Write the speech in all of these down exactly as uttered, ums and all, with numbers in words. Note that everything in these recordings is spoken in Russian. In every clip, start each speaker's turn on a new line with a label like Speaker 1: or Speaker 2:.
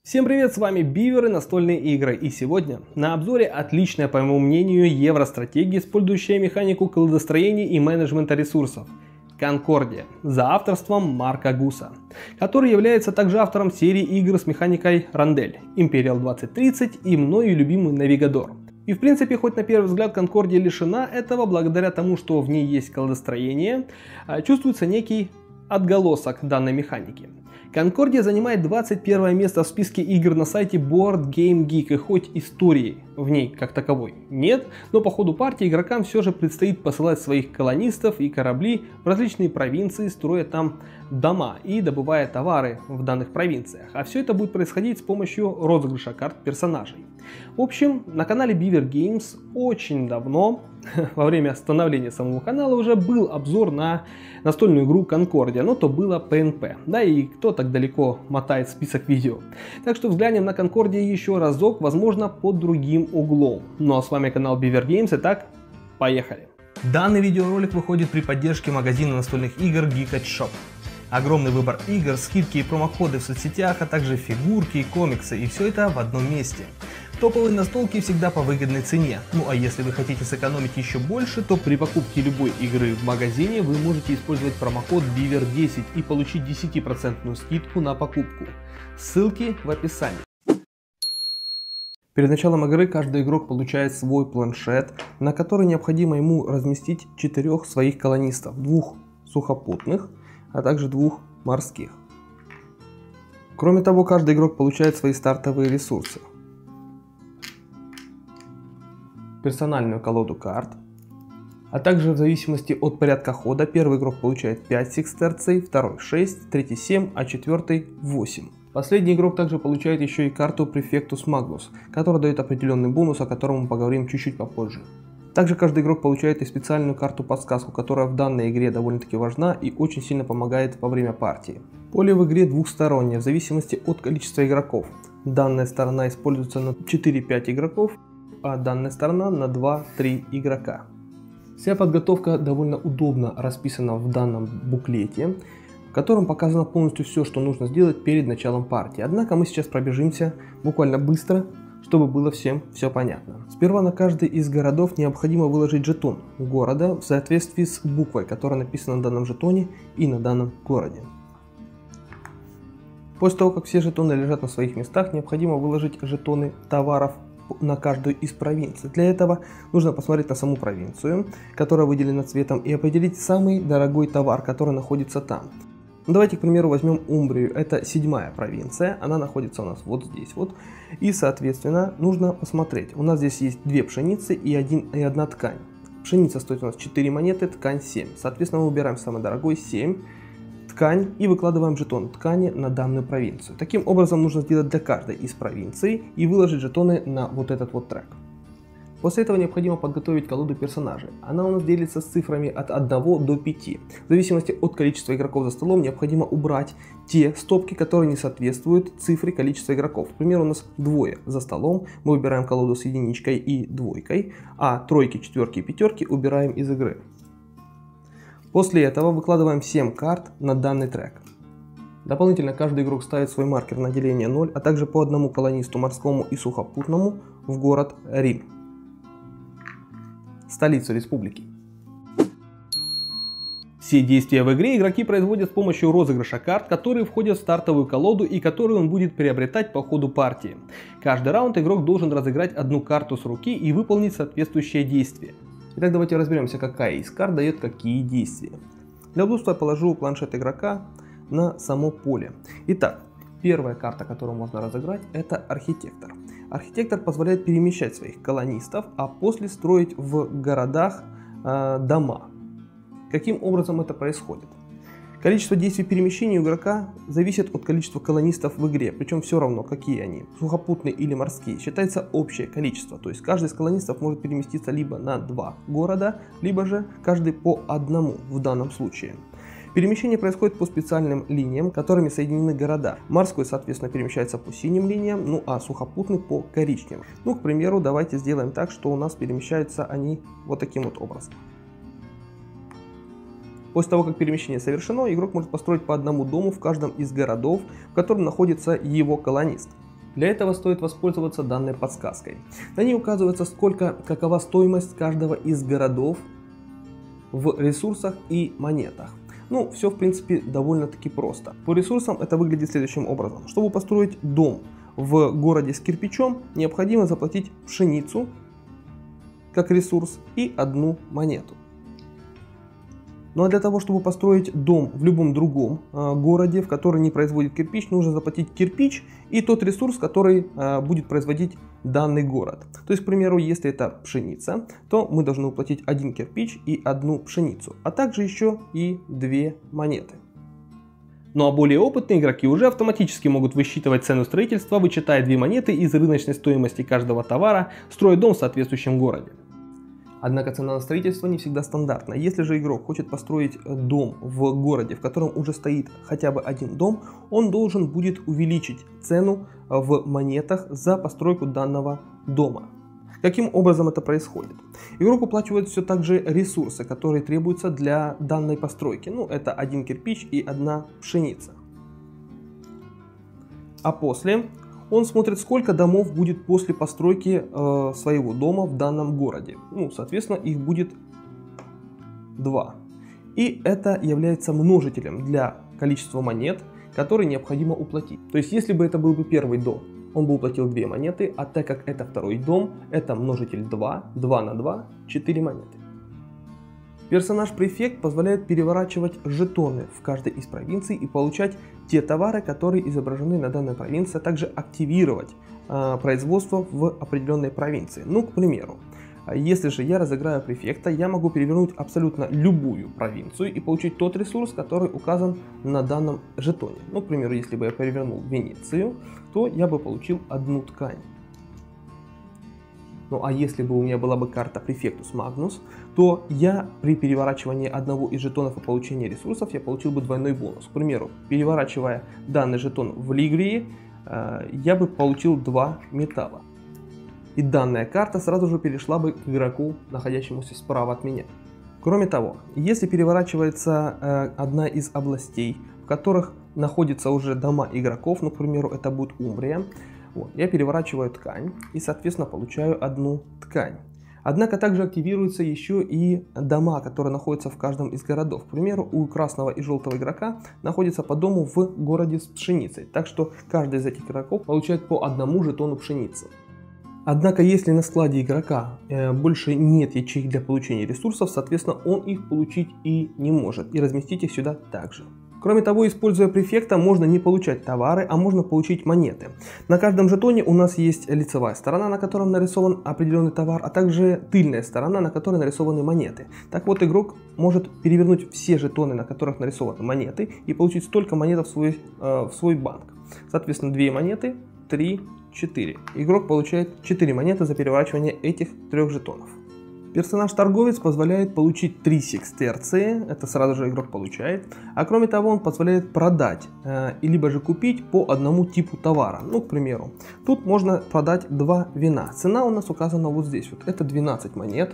Speaker 1: Всем привет, с вами Бивер и настольные игры, и сегодня на обзоре отличная, по моему мнению, евростратегия, использующая механику кладостроения и менеджмента ресурсов. Конкордия, за авторством Марка Гуса, который является также автором серии игр с механикой Рандель, Imperial двадцать тридцать и мною любимый Навигадор. И в принципе, хоть на первый взгляд Конкордия лишена этого, благодаря тому, что в ней есть кладостроение, чувствуется некий отголосок данной механики. Конкордия занимает двадцать первое место в списке игр на сайте Board Game Geek, и хоть истории в ней как таковой нет, но по ходу партии игрокам все же предстоит посылать своих колонистов и корабли в различные провинции, строя там дома и добывая товары в данных провинциях. А все это будет происходить с помощью розыгрыша карт персонажей. В общем, на канале Beaver Games очень давно, во время становления самого канала, уже был обзор на настольную игру Конкордия, но то было пэ эн пэ. Да и кто так далеко мотает список видео. Так что взглянем на Конкордия еще разок, возможно, под другим углом. Ну а с вами канал Beaver Games, итак, поехали. Данный видеоролик выходит при поддержке магазина настольных игр Geeked Shop. Огромный выбор игр, скидки и промокоды в соцсетях, а также фигурки, комиксы, и все это в одном месте. Топовые настолки всегда по выгодной цене. Ну а если вы хотите сэкономить еще больше, то при покупке любой игры в магазине вы можете использовать промокод Бивер десять и получить десятипроцентную скидку на покупку. Ссылки в описании. Перед началом игры каждый игрок получает свой планшет, на который необходимо ему разместить четырех своих колонистов, двух сухопутных, а также двух морских. Кроме того, каждый игрок получает свои стартовые ресурсы. Персональную колоду карт, а также в зависимости от порядка хода первый игрок получает пять секстерций, второй шесть, третий семь, а четвертый восемь. Последний игрок также получает еще и карту Prefectus Magnus, которая дает определенный бонус, о котором мы поговорим чуть-чуть попозже. Также каждый игрок получает и специальную карту-подсказку, которая в данной игре довольно-таки важна и очень сильно помогает во время партии. Поле в игре двухстороннее, в зависимости от количества игроков. Данная сторона используется на четыре-пять игроков, а данная сторона на два-три игрока. Вся подготовка довольно удобно расписана в данном буклете, в котором показано полностью все, что нужно сделать перед началом партии. Однако мы сейчас пробежимся буквально быстро, чтобы было всем все понятно. Сперва на каждый из городов необходимо выложить жетон города в соответствии с буквой, которая написана на данном жетоне и на данном городе. После того, как все жетоны лежат на своих местах, необходимо выложить жетоны товаров на каждую из провинций. Для этого нужно посмотреть на саму провинцию, которая выделена цветом, и определить самый дорогой товар, который находится там. Давайте, к примеру, возьмем Умбрию. Это седьмая провинция, она находится у нас вот здесь вот. И, соответственно, нужно посмотреть. У нас здесь есть две пшеницы и, один, и одна ткань. Пшеница стоит у нас четыре монеты, ткань семь. Соответственно, мы выбираем самый дорогой семь, ткань, и выкладываем жетон ткани на данную провинцию. Таким образом нужно сделать для каждой из провинций и выложить жетоны на вот этот вот трек. После этого необходимо подготовить колоду персонажей. Она у нас делится с цифрами от одного до пяти. В зависимости от количества игроков за столом необходимо убрать те стопки, которые не соответствуют цифре количества игроков. К примеру, у нас двое за столом, мы выбираем колоду с единичкой и двойкой, а тройки, четверки и пятерки убираем из игры. После этого выкладываем семь карт на данный трек. Дополнительно каждый игрок ставит свой маркер на деление ноль, а также по одному колонисту морскому и сухопутному в город Рим, столицу республики. Все действия в игре игроки производят с помощью розыгрыша карт, которые входят в стартовую колоду и которые он будет приобретать по ходу партии. Каждый раунд игрок должен разыграть одну карту с руки и выполнить соответствующее действие. Итак, давайте разберемся, какая из карт дает какие действия. Для удобства я положу планшет игрока на само поле. Итак, первая карта, которую можно разыграть, это Архитектор. Архитектор позволяет перемещать своих колонистов, а после строить в городах э, дома. Каким образом это происходит? Количество действий перемещения у игрока зависит от количества колонистов в игре, причем все равно, какие они, сухопутные или морские. Считается общее количество, то есть каждый из колонистов может переместиться либо на два города, либо же каждый по одному в данном случае. Перемещение происходит по специальным линиям, которыми соединены города. Морской, соответственно, перемещается по синим линиям, ну а сухопутный по коричневым. Ну, к примеру, давайте сделаем так, что у нас перемещаются они вот таким вот образом. После того, как перемещение совершено, игрок может построить по одному дому в каждом из городов, в котором находится его колонист. Для этого стоит воспользоваться данной подсказкой. На ней указывается, сколько, какова стоимость каждого из городов в ресурсах и монетах. Ну, все в принципе довольно-таки просто. По ресурсам это выглядит следующим образом. Чтобы построить дом в городе с кирпичом, необходимо заплатить пшеницу как ресурс и одну монету. Ну а для того, чтобы построить дом в любом другом э, городе, в который не производит кирпич, нужно заплатить кирпич и тот ресурс, который э, будет производить данный город. То есть, к примеру, если это пшеница, то мы должны уплатить один кирпич и одну пшеницу, а также еще и две монеты. Ну а более опытные игроки уже автоматически могут высчитывать цену строительства, вычитая две монеты из рыночной стоимости каждого товара, строя дом в соответствующем городе. Однако цена на строительство не всегда стандартна. Если же игрок хочет построить дом в городе, в котором уже стоит хотя бы один дом, он должен будет увеличить цену в монетах за постройку данного дома. Каким образом это происходит? Игрок уплачивает все так же ресурсы, которые требуются для данной постройки. Ну, это один кирпич и одна пшеница. А после он смотрит, сколько домов будет после постройки э, своего дома в данном городе. Ну, соответственно, их будет два. И это является множителем для количества монет, которые необходимо уплатить. То есть, если бы это был бы первый дом, он бы уплатил две монеты, а так как это второй дом, это множитель два, два на два, четыре монеты. Персонаж-префект позволяет переворачивать жетоны в каждой из провинций и получать те товары, которые изображены на данной провинции, а также активировать э, производство в определенной провинции. Ну, к примеру, если же я разыграю префекта, я могу перевернуть абсолютно любую провинцию и получить тот ресурс, который указан на данном жетоне. Ну, к примеру, если бы я перевернул Венецию, то я бы получил одну ткань. Ну а если бы у меня была бы карта Prefectus Magnus, то я при переворачивании одного из жетонов и получении ресурсов я получил бы двойной бонус. К примеру, переворачивая данный жетон в Лигрии, я бы получил два металла. И данная карта сразу же перешла бы к игроку, находящемуся справа от меня. Кроме того, если переворачивается одна из областей, в которых находятся уже дома игроков, ну, к примеру, это будет Умбрия, вот, я переворачиваю ткань и, соответственно, получаю одну ткань. Однако также активируются еще и дома, которые находятся в каждом из городов. К примеру, у красного и желтого игрока находится по дому в городе с пшеницей. Так что каждый из этих игроков получает по одному жетону пшеницы. Однако, если на складе игрока э, больше нет ячеек для получения ресурсов, соответственно, он их получить и не может, и разместить их сюда также. Кроме того, используя префекта, можно не получать товары, а можно получить монеты. На каждом жетоне у нас есть лицевая сторона, на которой нарисован определенный товар, а также тыльная сторона, на которой нарисованы монеты. Так вот, игрок может перевернуть все жетоны, на которых нарисованы монеты, и получить столько монет в свой, э, в свой банк. Соответственно, две монеты, три, четыре. Игрок получает четыре монеты за переворачивание этих трех жетонов. Персонаж-торговец позволяет получить три секстерции, это сразу же игрок получает, а кроме того он позволяет продать, э, либо же купить по одному типу товара. Ну, к примеру, тут можно продать два вина, цена у нас указана вот здесь, вот это двенадцать монет.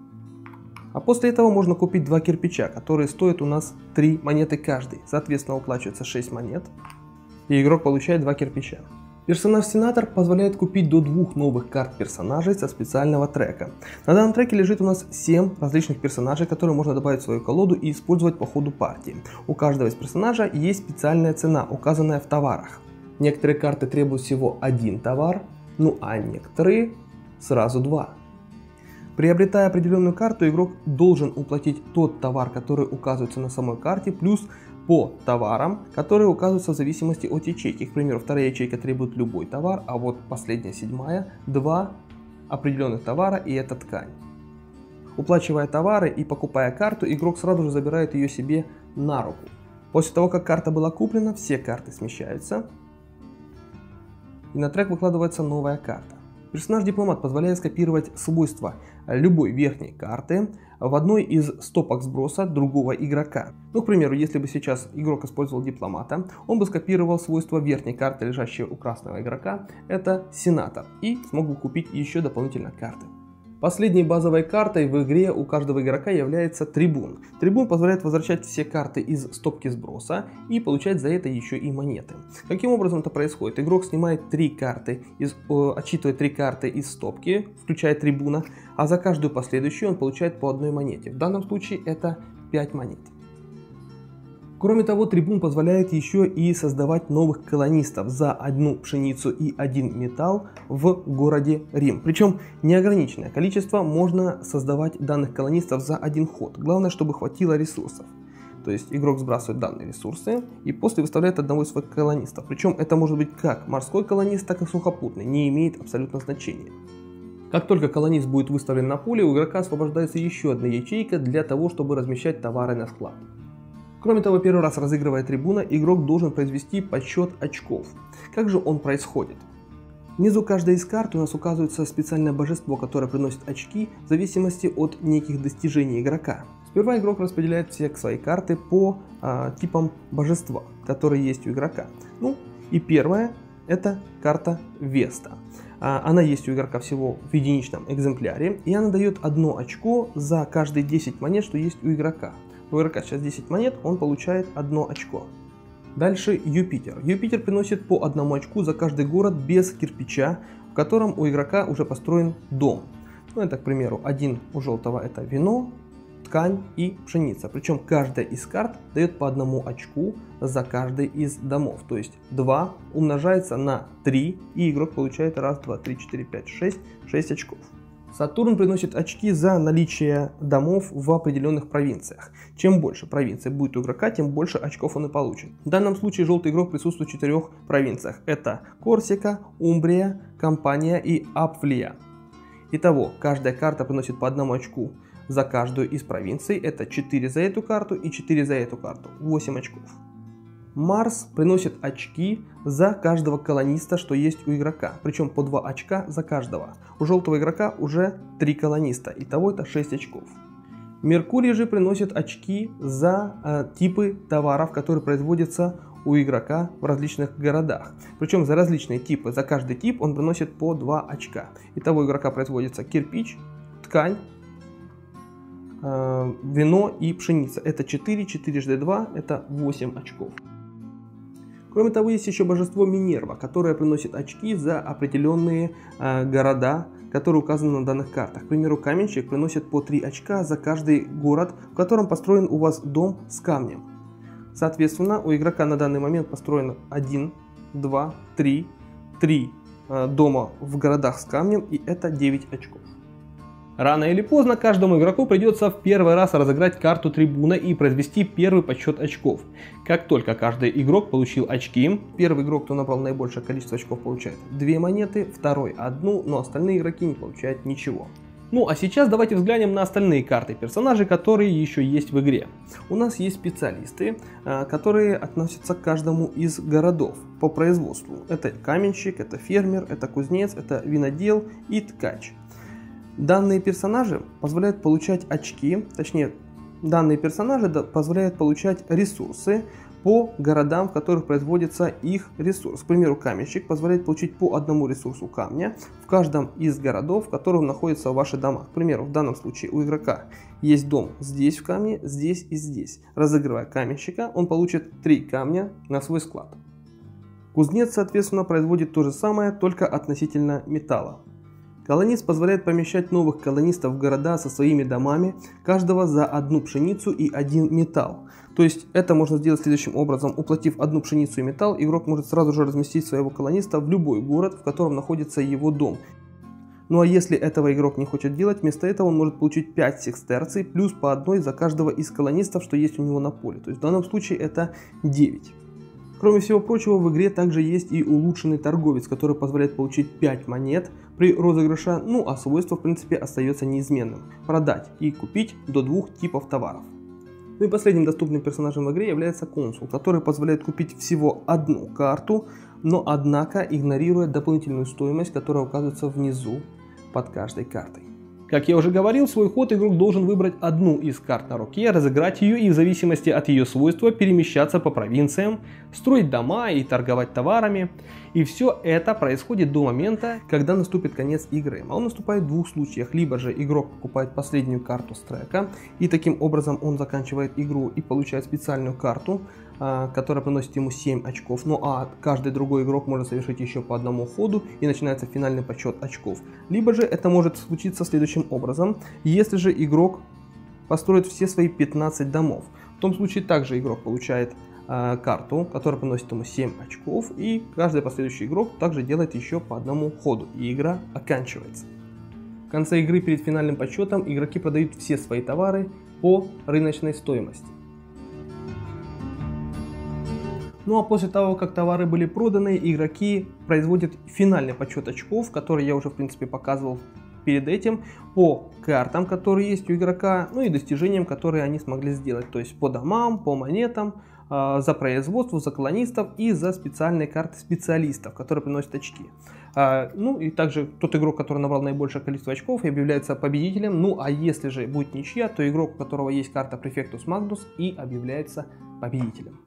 Speaker 1: А после этого можно купить два кирпича, которые стоят у нас три монеты каждый, соответственно уплачивается шесть монет, и игрок получает два кирпича. Персонаж-сенатор позволяет купить до двух новых карт персонажей со специального трека. На данном треке лежит у нас семь различных персонажей, которые можно добавить в свою колоду и использовать по ходу партии. У каждого из персонажа есть специальная цена, указанная в товарах. Некоторые карты требуют всего один товар, ну а некоторые сразу два. Приобретая определенную карту, игрок должен уплатить тот товар, который указывается на самой карте, плюс по товарам, которые указываются в зависимости от ячейки. К примеру, вторая ячейка требует любой товар, а вот последняя, седьмая, два определенных товара, и это ткань. Уплачивая товары и покупая карту, игрок сразу же забирает ее себе на руку. После того, как карта была куплена, все карты смещаются, и на трек выкладывается новая карта. Персонаж-дипломат позволяет скопировать свойства любой верхней карты в одной из стопок сброса другого игрока. Ну, к примеру, если бы сейчас игрок использовал дипломата, он бы скопировал свойства верхней карты, лежащей у красного игрока, это сенатор, и смог бы купить еще дополнительно карты. Последней базовой картой в игре у каждого игрока является трибун. Трибун позволяет возвращать все карты из стопки сброса и получать за это еще и монеты. Каким образом это происходит? Игрок снимает три карты, из, э, отчитывает три карты из стопки, включая трибуна, а за каждую последующую он получает по одной монете. В данном случае это пять монет. Кроме того, трибун позволяет еще и создавать новых колонистов за одну пшеницу и один металл в городе Рим. Причем неограниченное количество можно создавать данных колонистов за один ход. Главное, чтобы хватило ресурсов. То есть игрок сбрасывает данные ресурсы и после выставляет одного из своих колонистов. Причем это может быть как морской колонист, так и сухопутный. Не имеет абсолютно значения. Как только колонист будет выставлен на поле, у игрока освобождается еще одна ячейка для того, чтобы размещать товары на склад. Кроме того, первый раз разыгрывая трибуна, игрок должен произвести подсчет очков. Как же он происходит? Внизу каждой из карт у нас указывается специальное божество, которое приносит очки в зависимости от неких достижений игрока. Сперва игрок распределяет все свои карты по а, типам божества, которые есть у игрока. Ну и первая это карта Веста. А, она есть у игрока всего в единичном экземпляре, и она дает одно очко за каждые десять монет, что есть у игрока. У игрока сейчас десять монет, он получает одно очко. Дальше Юпитер. Юпитер приносит по одному очку за каждый город без кирпича, в котором у игрока уже построен дом. Ну это, к примеру, один у желтого это вино, ткань и пшеница. Причем каждая из карт дает по одному очку за каждый из домов. То есть два умножается на три, и игрок получает раз, два, три, четыре, пять, шесть, шесть очков. Сатурн приносит очки за наличие домов в определенных провинциях. Чем больше провинций будет у игрока, тем больше очков он и получит. В данном случае желтый игрок присутствует в четырех провинциях. Это Корсика, Умбрия, Кампания и Апфлия. Итого, каждая карта приносит по одному очку за каждую из провинций. Это четыре за эту карту и четыре за эту карту. восемь очков. Марс приносит очки за каждого колониста, что есть у игрока. Причем по два очка за каждого. У желтого игрока уже три колониста. Итого это шесть очков. Меркурий же приносит очки за э, типы товаров, которые производятся у игрока в различных городах. Причем за различные типы, за каждый тип он приносит по два очка. Итого у игрока производится кирпич, ткань, э, вино и пшеница. Это четыре, четыре два, это восемь очков. Кроме того, есть еще божество Минерва, которое приносит очки за определенные э, города, которые указаны на данных картах. К примеру, каменщик приносит по три очка за каждый город, в котором построен у вас дом с камнем. Соответственно, у игрока на данный момент построено один, два, три, три э, дома в городах с камнем, и это девять очков. Рано или поздно каждому игроку придется в первый раз разыграть карту трибуна и произвести первый подсчет очков. Как только каждый игрок получил очки, первый игрок, кто набрал наибольшее количество очков, получает две монеты, второй одну, но остальные игроки не получают ничего. Ну а сейчас давайте взглянем на остальные карты персонажей, которые еще есть в игре. У нас есть специалисты, которые относятся к каждому из городов по производству. Это каменщик, это фермер, это кузнец, это винодел и ткач. Данные персонажи позволяют получать очки, точнее, данные персонажи позволяют получать ресурсы по городам, в которых производится их ресурс. К примеру, каменщик позволяет получить по одному ресурсу камня в каждом из городов, в котором находятся ваши дома. К примеру, в данном случае у игрока есть дом здесь в камне, здесь и здесь. Разыгрывая каменщика, он получит три камня на свой склад. Кузнец, соответственно, производит то же самое, только относительно металла. Колонист позволяет помещать новых колонистов в города со своими домами, каждого за одну пшеницу и один металл. То есть это можно сделать следующим образом. Уплатив одну пшеницу и металл, игрок может сразу же разместить своего колониста в любой город, в котором находится его дом. Ну а если этого игрок не хочет делать, вместо этого он может получить пять секстерций, плюс по одной за каждого из колонистов, что есть у него на поле. То есть в данном случае это девять. Кроме всего прочего, в игре также есть и улучшенный торговец, который позволяет получить пять монет при розыгрыше, ну а свойство в принципе остается неизменным. Продать и купить до двух типов товаров. Ну и последним доступным персонажем в игре является консул, который позволяет купить всего одну карту, но однако игнорируя дополнительную стоимость, которая указывается внизу под каждой картой. Как я уже говорил, в свой ход игрок должен выбрать одну из карт на руке, разыграть ее и в зависимости от ее свойства перемещаться по провинциям, строить дома и торговать товарами. И все это происходит до момента, когда наступит конец игры. А он наступает в двух случаях. Либо же игрок покупает последнюю карту с трека, и таким образом он заканчивает игру и получает специальную карту, которая приносит ему семь очков. Ну а каждый другой игрок может совершить еще по одному ходу, и начинается финальный подсчет очков. Либо же это может случиться следующим образом, если же игрок построит все свои пятнадцать домов. В том случае также игрок получает э, карту, которая приносит ему семь очков, и каждый последующий игрок также делает еще по одному ходу, и игра оканчивается. В конце игры перед финальным подсчетом игроки продают все свои товары по рыночной стоимости. Ну а после того, как товары были проданы, игроки производят финальный подсчет очков, который я уже в принципе показывал перед этим, по картам, которые есть у игрока, ну и достижениям, которые они смогли сделать, то есть по домам, по монетам, э, за производство, за колонистов и за специальные карты специалистов, которые приносят очки. Э, ну и также тот игрок, который набрал наибольшее количество очков, объявляется победителем. Ну а если же будет ничья, то игрок, у которого есть карта Prefectus Magnus, и объявляется победителем.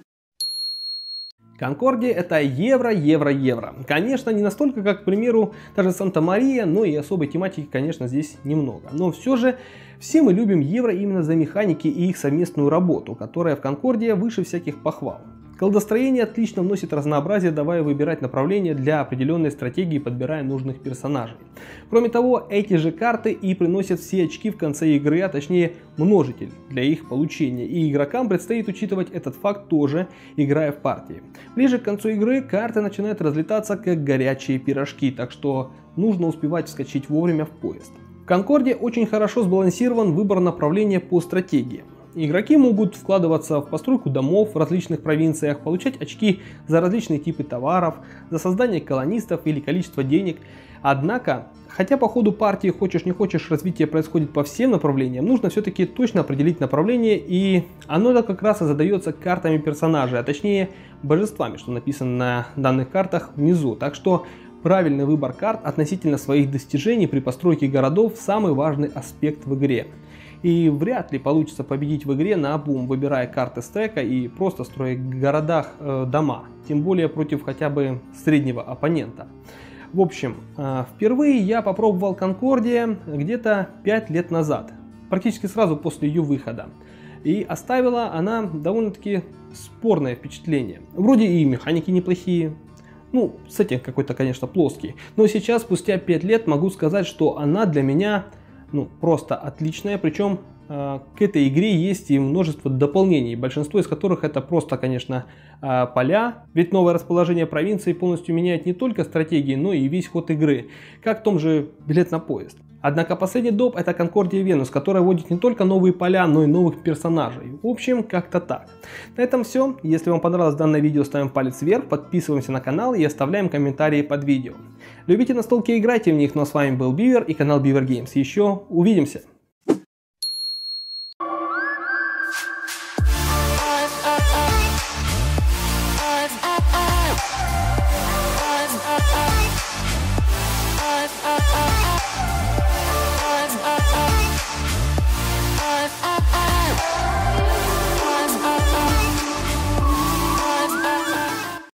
Speaker 1: Конкордия — это евро, евро, евро. Конечно, не настолько, как, к примеру, та же Санта-Мария, но и особой тематики, конечно, здесь немного. Но все же, все мы любим евро именно за механики и их совместную работу, которая в Конкордии выше всяких похвал. Колодостроение отлично вносит разнообразие, давая выбирать направление для определенной стратегии, подбирая нужных персонажей. Кроме того, эти же карты и приносят все очки в конце игры, а точнее множитель для их получения. И игрокам предстоит учитывать этот факт тоже, играя в партии. Ближе к концу игры карты начинают разлетаться как горячие пирожки, так что нужно успевать вскочить вовремя в поезд. В Конкорде очень хорошо сбалансирован выбор направления по стратегии. Игроки могут вкладываться в постройку домов в различных провинциях, получать очки за различные типы товаров, за создание колонистов или количество денег. Однако, хотя по ходу партии хочешь не хочешь развитие происходит по всем направлениям, нужно все-таки точно определить направление, и оно как раз и задается картами персонажей, а точнее божествами, что написано на данных картах внизу. Так что правильный выбор карт относительно своих достижений при постройке городов – самый важный аспект в игре. И вряд ли получится победить в игре наобум, выбирая карты стека и просто строя в городах э, дома, тем более против хотя бы среднего оппонента. В общем, э, впервые я попробовал Конкордия где-то пять лет назад, практически сразу после ее выхода. И оставила она довольно-таки спорное впечатление. Вроде и механики неплохие, ну, сеттинг какой-то, конечно, плоский, но сейчас, спустя пять лет, могу сказать, что она для меня... ну, просто отличная, причем э, к этой игре есть и множество дополнений, большинство из которых это просто, конечно, э, поля, ведь новое расположение провинции полностью меняет не только стратегии, но и весь ход игры, как в том же билет на поезд. Однако последний доп это Конкордия Венус, которая вводит не только новые поля, но и новых персонажей. В общем, как-то так. На этом все. Если вам понравилось данное видео, ставим палец вверх, подписываемся на канал и оставляем комментарии под видео. Любите настолки, играйте в них, но с вами был Бивер и канал Beaver Games. Еще увидимся!